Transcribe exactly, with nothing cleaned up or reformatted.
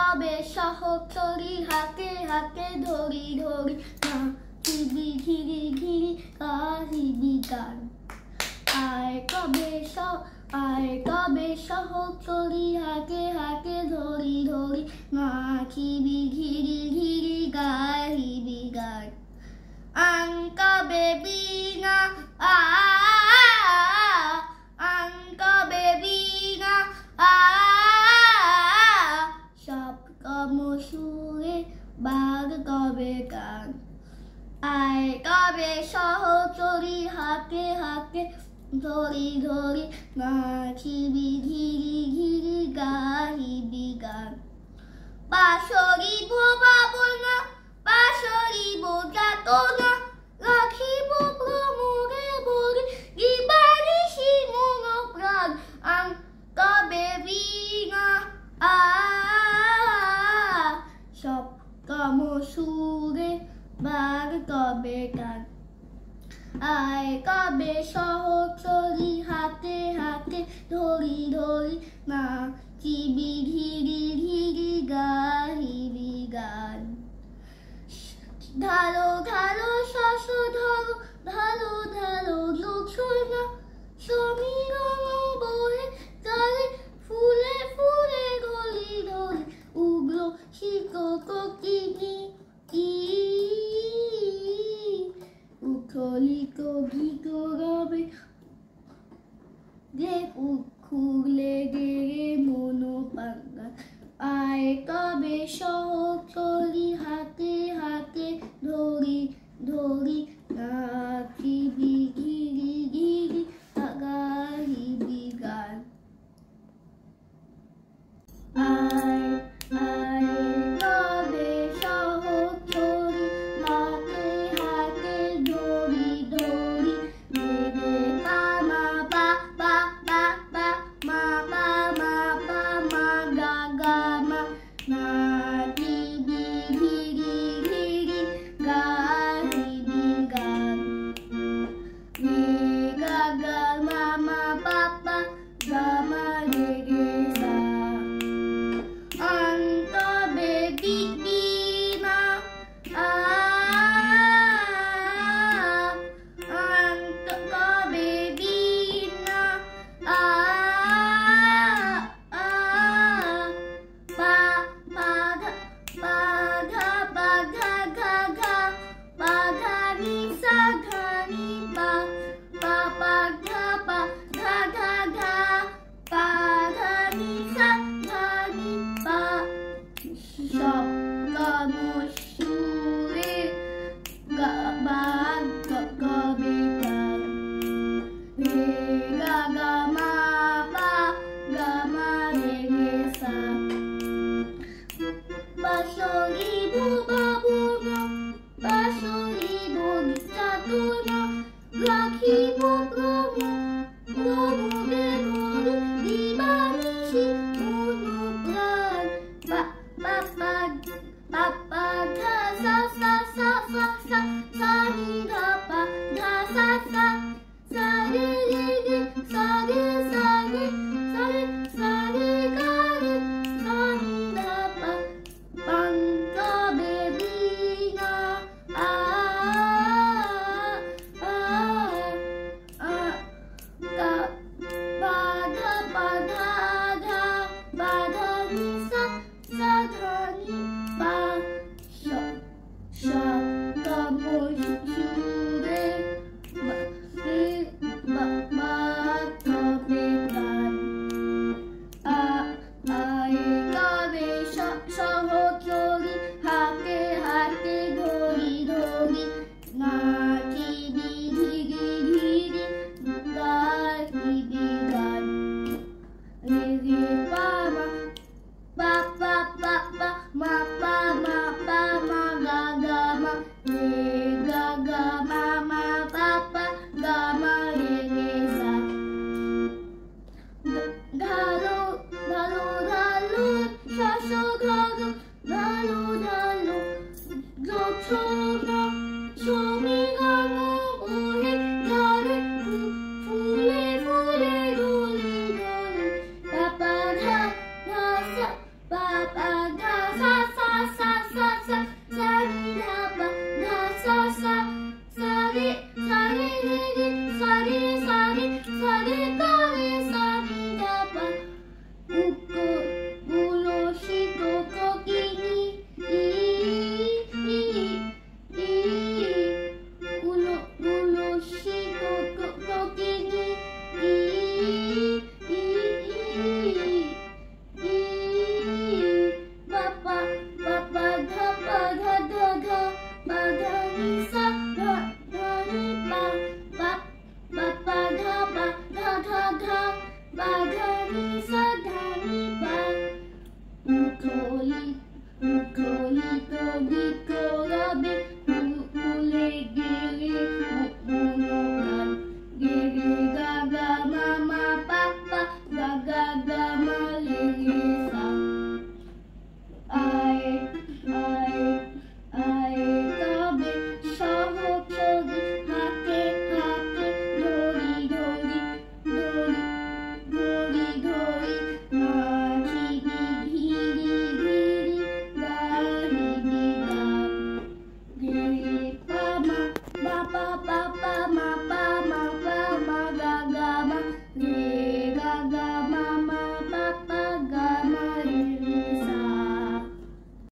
কবে সহচরি হাতে হাতে ধরি ধরি নাচিবি ঘিরি ঘিরি গাহিবি গান। আয় কবে সহ আয় কবে সহচরি হাতে হাতে ধরি ধরি নাচিবি ঘিরি ঘিরি গাহিবি গান। আন কবে বিনা আ আন কবে বিনা আ সব কম সুরে বাগ কবে গান। আয় কবে সহচরি হাতে হাতে ধরি ধরি নাচিবি ঘিরি ঘিরি গাহিবি গান। পাশরিব ভাবনা পাশরিব যাতনা রাখিব ভ্রমরে ভরে গিবানিসি মন প্রাণ। আন কবে বিনা আ সব কম সুরে বাগ কবে গান। আয় কবে সহচরি হাতে হাতে ধরি ধরি নাচিবি ঘিরি ঘিরি গাহিবি গান। ধারো ধারো শশ ধরো ধারো ধারো জোছনা সমীরণ বহে তারে ফুলে ফুলে গলি ধরে উগ্র শিখ ককিনি উথলিত গীত গাবে যে খুলে গেড়ে মনো পাঙ্গা। আয় কবে সহচরি হাতে হাতে ধরি ধরি নাচিবি ঘিরি ঘিরি গাহিবি গান। আয় আয় কবে সহচরি হাতে হাতে ধরি ধরি রে মা পা পা পা পা মা পা মা পা মা গা গা মা নাচিবি ঘিরি ঘিরি গাহিবি গান। রে গা গা মা মা পা পা গা মা রে রে সা। আন কবে বিনা আ আন কবে বিনা আ আ পা পা ধা পা ধা পা ধা ধা ধা পা ধা নি সা ধা নি পা পা পা ধা পা ধা ধা ধা পা ধা নি সা ধা নি পা সব কম সুরে বাগ কবে গান। রে গা গা মা পা গা মা রে রে সা। পাশরিব ভাবনা পাশরিব যাতনা রাখিব ভ্রমরে ভরে দিবানিসি মন প্রাণ। পা পা পা মুখরিত মুখরিত গীত গাবে